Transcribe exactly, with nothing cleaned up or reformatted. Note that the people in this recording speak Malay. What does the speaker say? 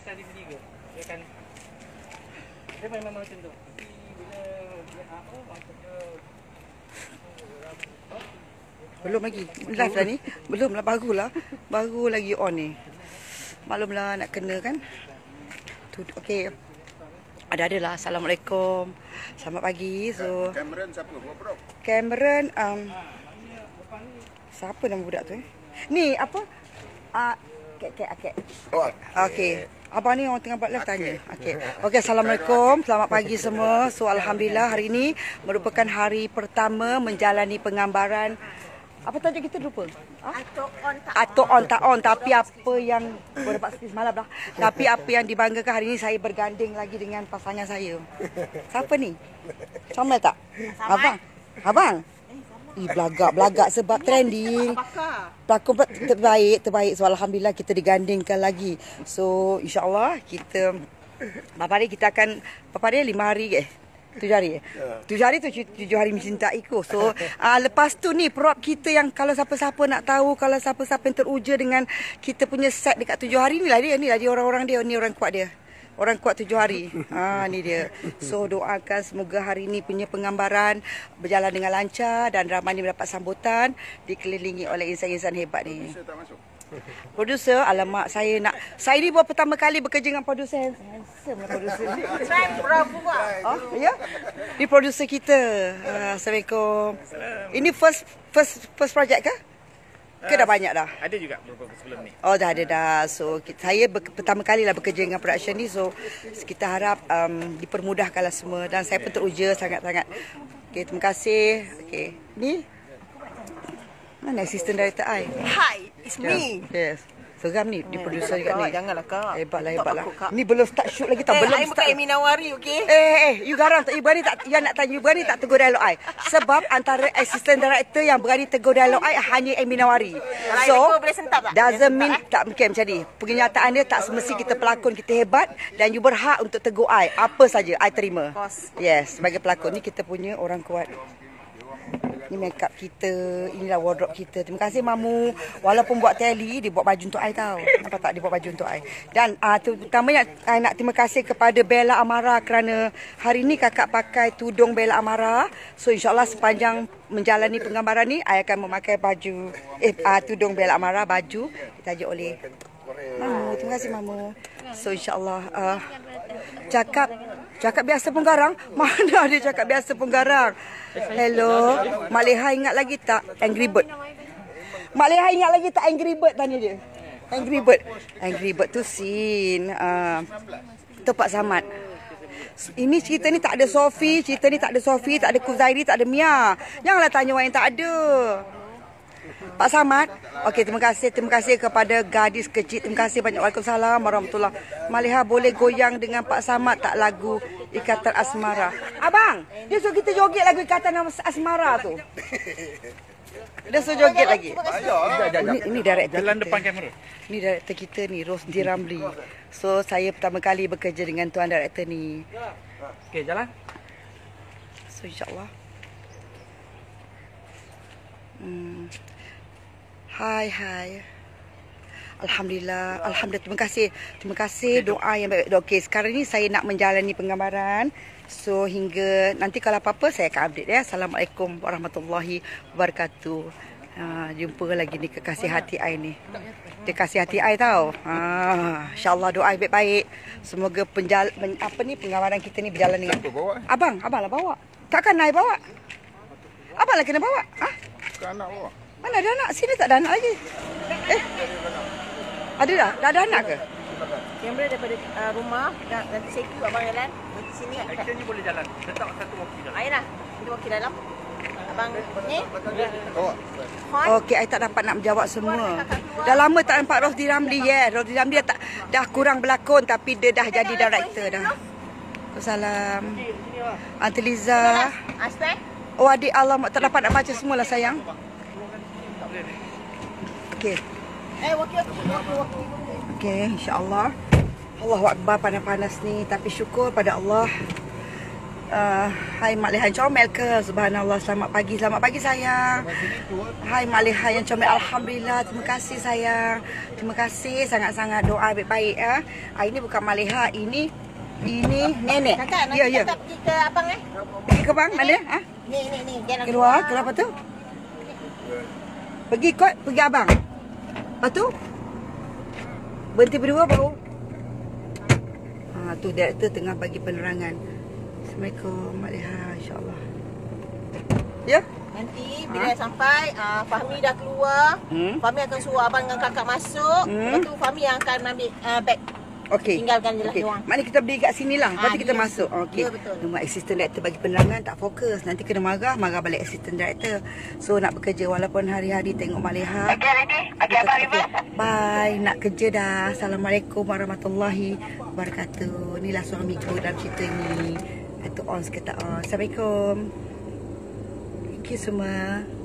atas D V D ke? Dia akan dia memang macam tu. Tapi bila dia apa maksudnya belum lagi. Live dah ni. Belum lah, barulah. Baru lagi on ni. Maklumlah nak kena kan. Tu okey. Ada-ada lah. Assalamualaikum. Selamat pagi. So Cameron siapa? Bro. Cameron um siapa nama budak tu eh? Ni apa? Ah uh, kek kek kek. Oh. Okey. Abang ni orang tengah buat live tanya. Okey. Okey, assalamualaikum. Selamat pagi semua. So alhamdulillah hari ini merupakan hari pertama menjalani penggambaran. Apa tajuk kita lupa? Ha? Atok on tak Atok on tak on. Tapi apa yang boleh dapat seperti semalam dah. Tapi apa yang dibanggakan hari ini, saya berganding lagi dengan pasangan saya. Siapa ni? Samuel tak? Abang. Abang. Ih, belagak-belagak sebab trending. Pelakon terbaik, terbaik. So alhamdulillah kita digandingkan lagi. So insya-Allah kita berapa hari kita akan berapa hari? lima hari ke? Tujuh hari eh? Tujuh hari tu tujuh hari mencintai ko. So uh, lepas tu ni prop kita yang kalau siapa-siapa nak tahu, kalau siapa-siapa yang teruja dengan kita punya set dekat tujuh hari ni lah dia. Ni lah dia orang-orang dia. Ni orang kuat dia. Orang kuat tujuh hari. Ha, ni dia. So doakan semoga hari ni punya penggambaran berjalan dengan lancar dan ramai ni mendapat sambutan, dikelilingi oleh insan-insan hebat ni. Producer, alamak saya nak. Saya ni buat pertama kali bekerja dengan producer handsome lah producer ni. Try bravo ah. Oh, ya. Ni producer kita. Uh, Assalamualaikum. Ini first first first project ke? Ke dah banyak dah? ada juga beberapa sebelum ni. Oh dah ada dah. So kita, saya ber, pertama kali lah bekerja dengan production ni. So kita harap um, dipermudahkanlah semua. Dan saya pun teruja sangat-sangat. Okay, terima kasih. Okay, ni mana assistant director I? Hi, it's me. Yes. Seram ni, dia producer juga ni. Janganlah kak. Hebatlah, hebatlah. Ni belum start shoot lagi tau. Eh, Belum I start. bukan Amy Nawari, okey? Eh, eh, eh, you garang tak? You berani tak? You nak tanya, you berani tak tegur dialog I? Sebab antara assistant director yang berani tegur dialog I hanya Amy Nawari. Kalau I So, tegur, boleh sentap tak? doesn't Boleh mean, sentap, tak mungkin macam ni. Penyataan dia tak semesti kita pelakon, kita hebat. Dan you berhak untuk tegur I. Apa saja, I terima. Of course. Yes, sebagai pelakon ni kita punya orang kuat. Ni make up kita, inilah wardrobe kita. Terima kasih Mamu. Walaupun buat tele, dia buat baju untuk I tau. Nampak tak? Dia buat baju untuk I. Dan uh, terutamanya I nak terima kasih kepada Bella Amara kerana hari ni kakak pakai tudung Bella Amara. So insyaAllah sepanjang menjalani penggambaran ni, I akan memakai baju, eh uh, tudung Bella Amara, baju ditajuk oleh Mamu. Terima kasih Mamu. So insyaAllah uh, cakap Cakap biasa pun garang. Mana ada cakap biasa pun garang. Hello. Mak Leha ingat lagi tak Angry Bird? Mak Leha ingat lagi tak Angry Bird? Tanya dia. Angry Bird. Angry Bird tu scene. Uh, tu Pak Samad. Ini cerita ni tak ada Sofi. Cerita ni tak ada Sofi. Tak ada Kuzairi. Tak ada Mia. Janganlah tanya orang yang tak ada. Pak Samad. Okey, terima kasih. Terima kasih kepada gadis kecil. Terima kasih banyak. Waalaikumsalam warahmatullahi. Maliha boleh goyang dengan Pak Samad tak lagu Ikatan Asmara? Abang, dia suruh kita joget lagu Ikatan Asmara tu. Dia suruh joget lagi. Ini, ini director Jalan kita. depan kamera. Ini director kita ni, Rosdi Ramli. So, saya pertama kali bekerja dengan tuan director ni. Okey, jalan. So, insyaAllah. Hmm. Hai, hai. Alhamdulillah. Alhamdulillah. Terima kasih. Terima kasih doa yang baik. Okey, sekarang ni saya nak menjalani penggambaran. So, hingga nanti kalau apa-apa saya akan update ya. Assalamualaikum warahmatullahi wabarakatuh. Ha, jumpa lagi ni kekasih hati I ni. Dia kasih hati I tau. Ha, InsyaAllah doa baik-baik. Semoga penjal, men, apa ni penggambaran kita ni berjalan dengan... Abang, abang lah bawa. Takkan I bawa? Abang lah kena bawa. Ha? Bukan anak bawa. Mana ada anak? Sini tak ada anak lagi. Eh? Ada dah? Dah ada anak ke? Kamera daripada uh, rumah dan nanti saya ikut abang jalan nanti sini. Action ni boleh jalan. Letak satu walkie dalam. Ayolah, kita wakil dalam. Abang ni. Bawa. Hon. Okey, I tak dapat nak menjawab semua. Dah lama tak nampak Rosdi Ramli ya. Yeah. Rosdi Ramli dah, tak, dah kurang berlakon tapi dia dah jadi director dah. Waalaikumsalam. Aunty Liza. Aspek. Oh adik, alamak tak dapat nak baca semualah sayang. Okey. Eh, wakil wakil wakil. Okey, insya-Allah. Allahu Akbar panas-panas ni tapi syukur pada Allah. Uh, hai Mak Lehan comel ke? Subhanallah, selamat pagi. Selamat pagi sayang. Hai Mak Lehan yang comel. Alhamdulillah, terima kasih sayang. Terima kasih sangat-sangat doa baik-baik ya. Ah, ini bukan Mak Lehan, ini ini nenek. Kakak, nanti Ya ya. kakak pergi ke abang eh. Pergi ke bang mana? Ha? Ni, ni, ni. Jalan Keluar, keluar apa tu? Pergi kot, pergi abang. Lepas tu berhenti berdua baru. Ha, tu director tengah bagi penerangan. Assalamualaikum Mak Leha, insyaAllah. Ya? Nanti bila sampai, uh, Fahmi dah keluar. Hmm? Fahmi akan suruh abang dengan kakak masuk. Hmm? Lepas tu Fahmi yang akan ambil uh, beg. Okey. Tinggalkan je lah Okey. diorang. Maknanya kita berdiri kat sini lah. Lepas Ah, tu kita dia- masuk. Okey. dia betul. Nombor assistant director bagi penerangan tak fokus. Nanti kena marah, marah balik assistant director. So nak bekerja walaupun hari-hari tengok Mak Leha. Okey, ready? Okey, abang Rima. Bye. Nak kerja dah. Assalamualaikum warahmatullahi wabarakatuh. Inilah suamiku dalam cerita ni. Itu on ke tak on. Assalamualaikum. Thank you semua.